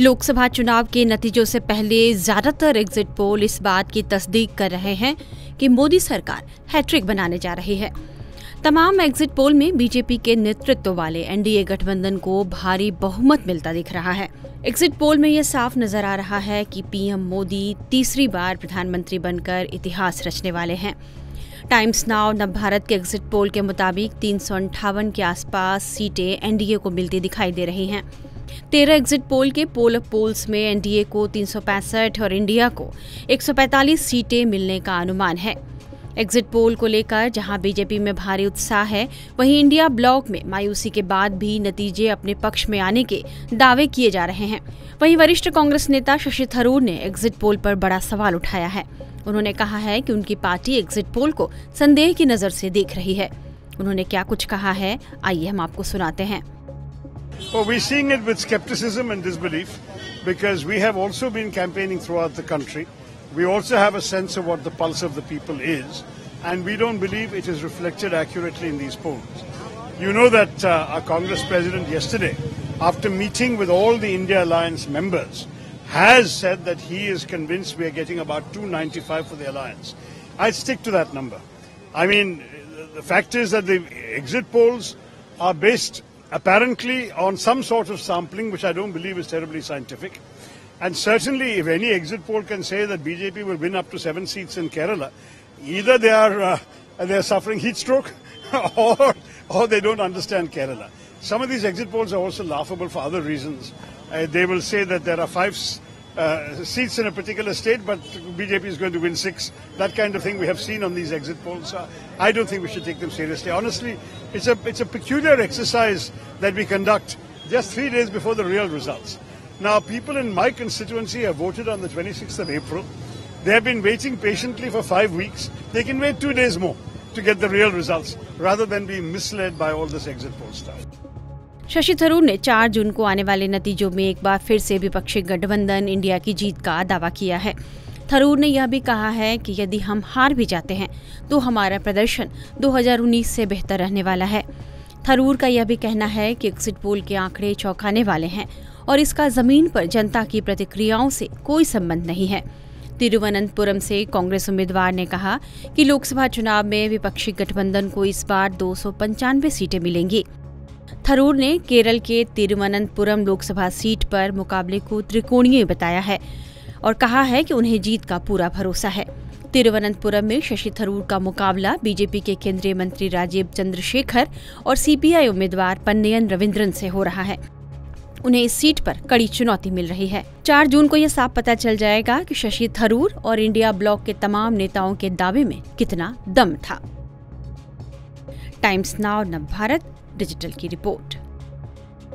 लोकसभा चुनाव के नतीजों से पहले ज्यादातर एग्जिट पोल इस बात की तस्दीक कर रहे हैं कि मोदी सरकार हैट्रिक बनाने जा रही है। तमाम एग्जिट पोल में बीजेपी के नेतृत्व वाले एनडीए गठबंधन को भारी बहुमत मिलता दिख रहा है। एग्जिट पोल में यह साफ नजर आ रहा है कि पीएम मोदी तीसरी बार प्रधानमंत्री बनकर इतिहास रचने वाले हैं। टाइम्स नाउ नवभारत के एग्जिट पोल के मुताबिक 358 के आसपास सीटें एनडीए को मिलती दिखाई दे रही हैं। 13 एग्जिट पोल के पोल ऑफ पोल्स में एनडीए को 365 और इंडिया को 145 सीटें मिलने का अनुमान है। एग्जिट पोल को लेकर जहां बीजेपी में भारी उत्साह है, वहीं इंडिया ब्लॉक में मायूसी के बाद भी नतीजे अपने पक्ष में आने के दावे किए जा रहे हैं। वहीं वरिष्ठ कांग्रेस नेता शशि थरूर ने एग्जिट पोल पर बड़ा सवाल उठाया है। उन्होंने कहा है कि उनकी पार्टी एग्जिट पोल को संदेह की नजर से देख रही है। उन्होंने क्या कुछ कहा है, आइए हम आपको सुनाते हैं। Well, we're seeing it with skepticism and disbelief because we have also been campaigning throughout the country. We also have a sense of what the pulse of the people is, and we don't believe it is reflected accurately in these polls. You know that our Congress president yesterday, after meeting with all the India Alliance members, has said that he is convinced we are getting about 295 for the alliance. I'd stick to that number. I mean, the fact is that the exit polls are based apparently on some sort of sampling, which I don't believe is terribly scientific. And certainly, if any exit poll can say that BJP will win up to 7 seats in Kerala, either they are suffering heat stroke, or they don't understand Kerala. Some of these exit polls are also laughable for other reasons. They will say that there are 5 seats in a particular state, but BJP is going to win 6. That kind of thing we have seen on these exit polls. I don't think we should take them seriously. Honestly, it's a peculiar exercise that we conduct just 3 days before the real results. Now, people in my constituency have voted on the 26th of April. They have been waiting patiently for 5 weeks. They can wait 2 days more to get the real results, rather than be misled by all this exit poll stuff. Shashi Tharoor ने 4 जून को आने वाले नतीजों में एक बार फिर से विपक्षी गठबंधन इंडिया की जीत का दावा किया है। थरूर ने यह भी कहा है कि यदि हम हार भी जाते हैं तो हमारा प्रदर्शन 2019 से बेहतर रहने वाला है। थरूर का यह भी कहना है कि एग्जिट पोल के आंकड़े चौंकाने वाले हैं और इसका जमीन पर जनता की प्रतिक्रियाओं से कोई संबंध नहीं है। तिरुवनंतपुरम से कांग्रेस उम्मीदवार ने कहा कि लोकसभा चुनाव में विपक्षी गठबंधन को इस बार 295 सीटें मिलेंगी। थरूर ने केरल के तिरुवनंतपुरम लोकसभा सीट पर मुकाबले को त्रिकोणीय बताया है और कहा है कि उन्हें जीत का पूरा भरोसा है। तिरुवनंतपुरम में शशि थरूर का मुकाबला बीजेपी के केंद्रीय मंत्री राजीव चंद्रशेखर और सीपीआई उम्मीदवार पन्नियन रविंद्रन से हो रहा है। उन्हें इस सीट पर कड़ी चुनौती मिल रही है। 4 जून को यह साफ पता चल जाएगा कि शशि थरूर और इंडिया ब्लॉक के तमाम नेताओं के दावे में कितना दम था। टाइम्स नाउ नवभारत डिजिटल की रिपोर्ट।